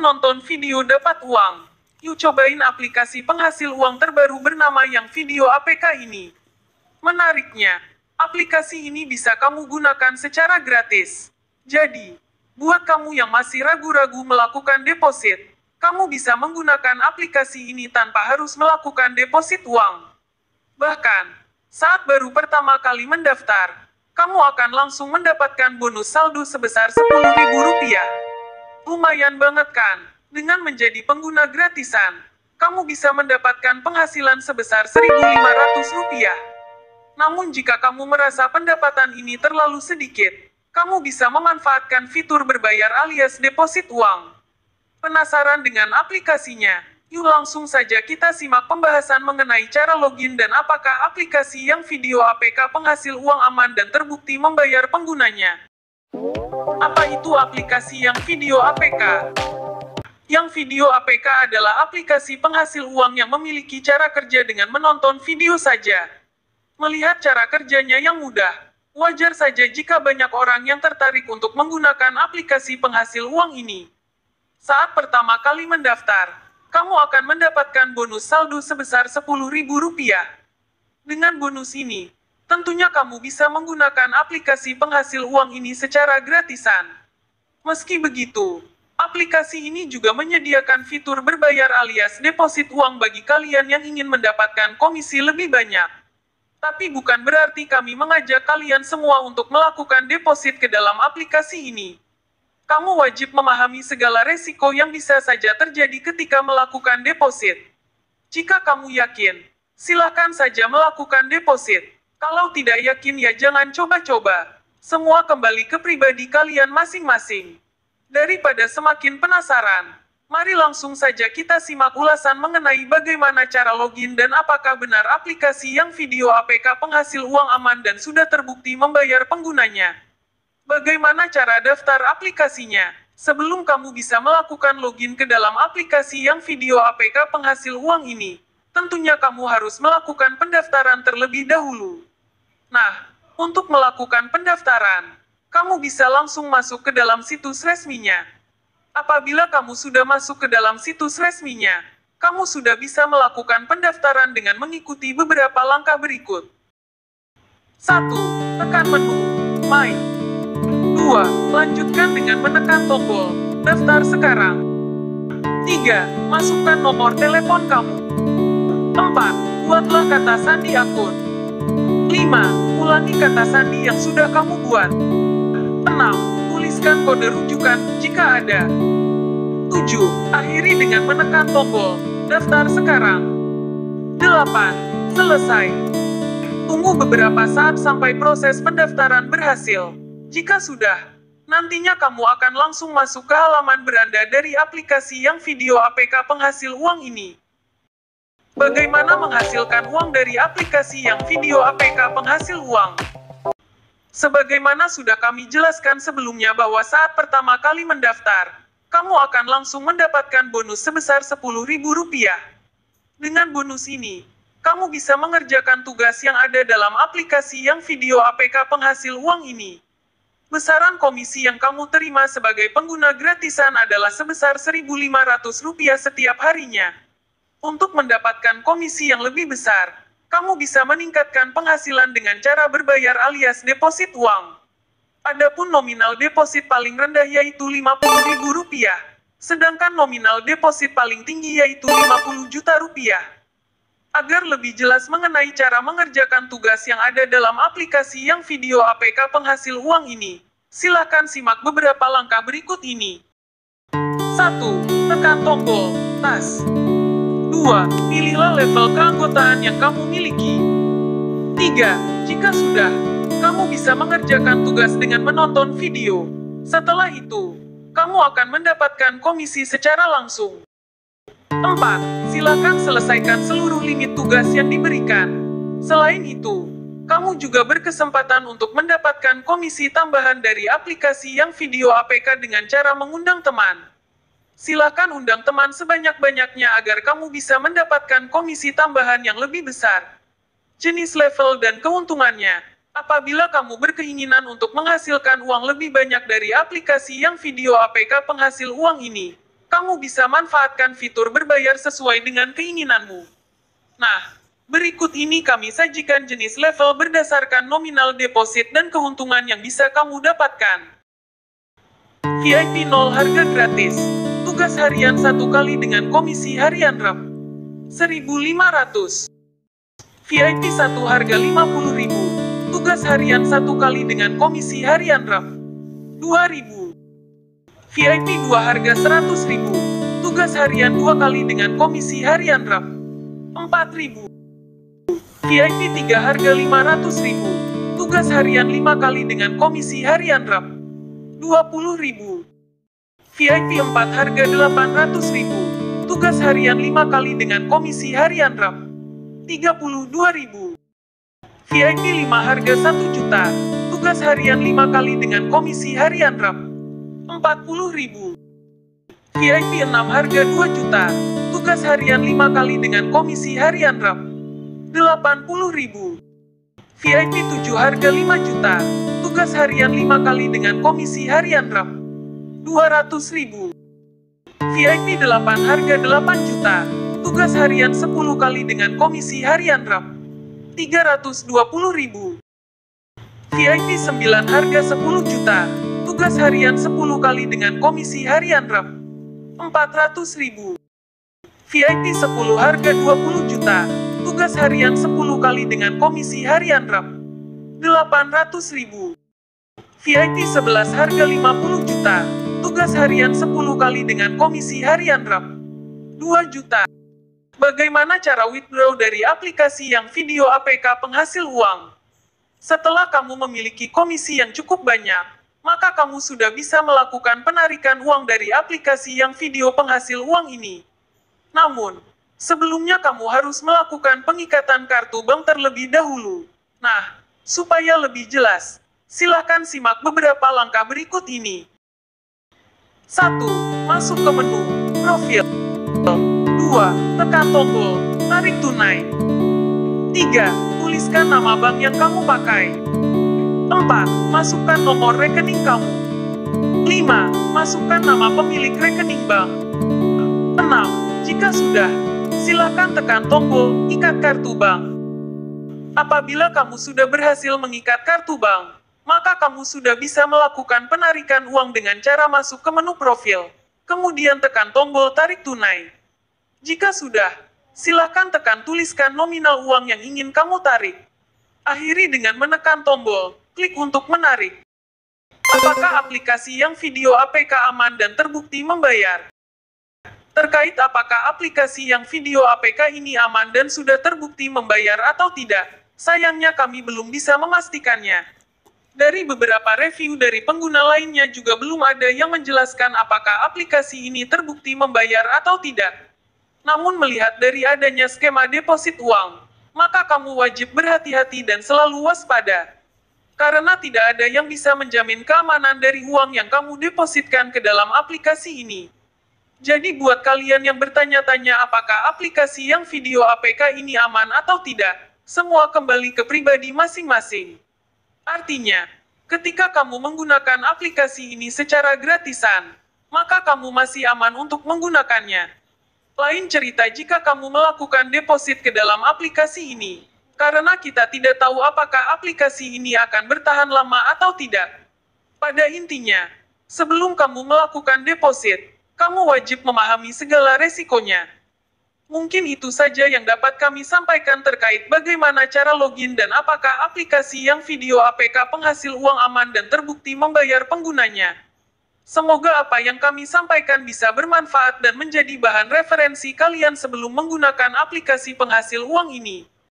nonton video dapat uang. Yuk cobain aplikasi penghasil uang terbaru bernama Yang Video APK ini. Menariknya, aplikasi ini bisa kamu gunakan secara gratis. Jadi, buat kamu yang masih ragu-ragu melakukan deposit, kamu bisa menggunakan aplikasi ini tanpa harus melakukan deposit uang. Bahkan, saat baru pertama kali mendaftar, kamu akan langsung mendapatkan bonus saldo sebesar Rp10.000. Lumayan banget kan? Dengan menjadi pengguna gratisan, kamu bisa mendapatkan penghasilan sebesar Rp1.500. Namun jika kamu merasa pendapatan ini terlalu sedikit, kamu bisa memanfaatkan fitur berbayar alias deposit uang. Penasaran dengan aplikasinya? Yuk langsung saja kita simak pembahasan mengenai cara login dan apakah aplikasi Yang Video APK penghasil uang aman dan terbukti membayar penggunanya. Apa itu aplikasi Yang Video APK? Yang Video APK adalah aplikasi penghasil uang yang memiliki cara kerja dengan menonton video saja. Melihat cara kerjanya yang mudah, wajar saja jika banyak orang yang tertarik untuk menggunakan aplikasi penghasil uang ini. Saat pertama kali mendaftar, kamu akan mendapatkan bonus saldo sebesar Rp10.000. Dengan bonus ini, tentunya kamu bisa menggunakan aplikasi penghasil uang ini secara gratisan. Meski begitu, aplikasi ini juga menyediakan fitur berbayar alias deposit uang bagi kalian yang ingin mendapatkan komisi lebih banyak. Tapi bukan berarti kami mengajak kalian semua untuk melakukan deposit ke dalam aplikasi ini. Kamu wajib memahami segala resiko yang bisa saja terjadi ketika melakukan deposit. Jika kamu yakin, silakan saja melakukan deposit. Kalau tidak yakin ya jangan coba-coba. Semua kembali ke pribadi kalian masing-masing. Daripada semakin penasaran, mari langsung saja kita simak ulasan mengenai bagaimana cara login dan apakah benar aplikasi Yang Video APK penghasil uang aman dan sudah terbukti membayar penggunanya. Bagaimana cara daftar aplikasinya? Sebelum kamu bisa melakukan login ke dalam aplikasi Yang Video APK penghasil uang ini, tentunya kamu harus melakukan pendaftaran terlebih dahulu. Nah, untuk melakukan pendaftaran, kamu bisa langsung masuk ke dalam situs resminya. Apabila kamu sudah masuk ke dalam situs resminya, kamu sudah bisa melakukan pendaftaran dengan mengikuti beberapa langkah berikut. 1. Tekan menu My. 2. Lanjutkan dengan menekan tombol daftar sekarang. 3. Masukkan nomor telepon kamu. 4. Buatlah kata sandi akun. 5. Ulangi kata sandi yang sudah kamu buat. 6. Tuliskan kode rujukan jika ada. 7. Akhiri dengan menekan tombol daftar sekarang. 8. Selesai. Tunggu beberapa saat sampai proses pendaftaran berhasil. Jika sudah, nantinya kamu akan langsung masuk ke halaman beranda dari aplikasi Yang Video APK penghasil uang ini. Bagaimana menghasilkan uang dari aplikasi Yang Video APK penghasil uang? Sebagaimana sudah kami jelaskan sebelumnya bahwa saat pertama kali mendaftar, kamu akan langsung mendapatkan bonus sebesar Rp10.000. Dengan bonus ini, kamu bisa mengerjakan tugas yang ada dalam aplikasi Yang Video APK penghasil uang ini. Besaran komisi yang kamu terima sebagai pengguna gratisan adalah sebesar Rp1.500 setiap harinya. Untuk mendapatkan komisi yang lebih besar, kamu bisa meningkatkan penghasilan dengan cara berbayar alias deposit uang. Adapun nominal deposit paling rendah yaitu Rp50.000, sedangkan nominal deposit paling tinggi yaitu Rp50 juta. Agar lebih jelas mengenai cara mengerjakan tugas yang ada dalam aplikasi Yang Video APK penghasil uang ini, silakan simak beberapa langkah berikut ini. 1. Tekan tombol tas. 2. Pilihlah level keanggotaan yang kamu miliki. 3. Jika sudah, kamu bisa mengerjakan tugas dengan menonton video. Setelah itu, kamu akan mendapatkan komisi secara langsung. 4. Silakan selesaikan seluruh limit tugas yang diberikan. Selain itu, kamu juga berkesempatan untuk mendapatkan komisi tambahan dari aplikasi Yang Video APK dengan cara mengundang teman. Silakan undang teman sebanyak-banyaknya agar kamu bisa mendapatkan komisi tambahan yang lebih besar. Jenis level dan keuntungannya. Apabila kamu berkeinginan untuk menghasilkan uang lebih banyak dari aplikasi Yang Video APK penghasil uang ini, kamu bisa manfaatkan fitur berbayar sesuai dengan keinginanmu. Nah, berikut ini kami sajikan jenis level berdasarkan nominal deposit dan keuntungan yang bisa kamu dapatkan. VIP 0 harga gratis. Tugas harian 1 kali dengan komisi harian Rp. 1.500. VIP 1 harga Rp50.000. Tugas harian 1 kali dengan komisi harian Rp. 2.000. VIP 2 harga Rp100.000. Tugas harian 2 kali dengan komisi harian Rp. 4.000. VIP 3 harga Rp500.000. Tugas harian 5 kali dengan komisi harian Rp. 20.000. VIP 4 harga Rp800.000. Tugas harian 5 kali dengan komisi harian Rp. 32.000. VIP 5 harga Rp1.000.000. Tugas harian 5 kali dengan komisi harian Rp. 40.000. VIP 6 harga Rp2.000.000. Tugas harian 5 kali dengan komisi harian Rp. 80.000. VIP 7 harga Rp5.000.000. Tugas harian 5 kali dengan komisi harian Rp. 200.000. VIP 8 harga Rp8.000.000. Tugas harian 10 kali dengan komisi harian Rp. 320.000. VIP 9 harga Rp10.000.000. Tugas harian 10 kali dengan komisi harian Rp. 400.000. VIP 10 harga Rp20.000.000. Tugas harian 10 kali dengan komisi harian Rp. 800.000. VIP 11 harga Rp50.000.000. Tugas harian 10 kali dengan komisi harian Rp. 2 juta. Bagaimana cara withdraw dari aplikasi yang video APK penghasil uang? Setelah kamu memiliki komisi yang cukup banyak, maka kamu sudah bisa melakukan penarikan uang dari aplikasi yang video penghasil uang ini. Namun, sebelumnya kamu harus melakukan pengikatan kartu bank terlebih dahulu. Nah, supaya lebih jelas, silakan simak beberapa langkah berikut ini. 1. Masuk ke menu Profil. 2. Tekan tombol Tarik tunai. 3. Tuliskan nama bank yang kamu pakai. 4. Masukkan nomor rekening kamu. 5. Masukkan nama pemilik rekening bank. 6. Jika sudah, silakan tekan tombol Ikat kartu bank. Apabila kamu sudah berhasil mengikat kartu bank, maka kamu sudah bisa melakukan penarikan uang dengan cara masuk ke menu profil, kemudian tekan tombol tarik tunai. Jika sudah, silakan tekan tuliskan nominal uang yang ingin kamu tarik. Akhiri dengan menekan tombol klik untuk menarik. Apakah aplikasi yang video APK aman dan terbukti membayar? Terkait apakah aplikasi yang video APK ini aman dan sudah terbukti membayar atau tidak, sayangnya kami belum bisa memastikannya. Dari beberapa review dari pengguna lainnya juga belum ada yang menjelaskan apakah aplikasi ini terbukti membayar atau tidak. Namun melihat dari adanya skema deposit uang, maka kamu wajib berhati-hati dan selalu waspada. Karena tidak ada yang bisa menjamin keamanan dari uang yang kamu depositkan ke dalam aplikasi ini. Jadi buat kalian yang bertanya-tanya apakah aplikasi yang video APK ini aman atau tidak, semua kembali ke pribadi masing-masing. Artinya, ketika kamu menggunakan aplikasi ini secara gratisan, maka kamu masih aman untuk menggunakannya. Lain cerita jika kamu melakukan deposit ke dalam aplikasi ini, karena kita tidak tahu apakah aplikasi ini akan bertahan lama atau tidak. Pada intinya, sebelum kamu melakukan deposit, kamu wajib memahami segala resikonya. Mungkin itu saja yang dapat kami sampaikan terkait bagaimana cara login dan apakah aplikasi yang video APK penghasil uang aman dan terbukti membayar penggunanya. Semoga apa yang kami sampaikan bisa bermanfaat dan menjadi bahan referensi kalian sebelum menggunakan aplikasi penghasil uang ini.